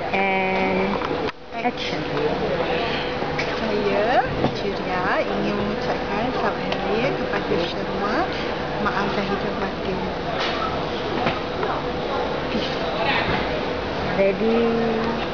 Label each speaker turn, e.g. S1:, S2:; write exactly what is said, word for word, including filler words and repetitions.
S1: And action.
S2: Saya, Ceria, ingin mengucapkan selamat hari raya kepada semua Maaf Zahid Batin.
S1: Ready?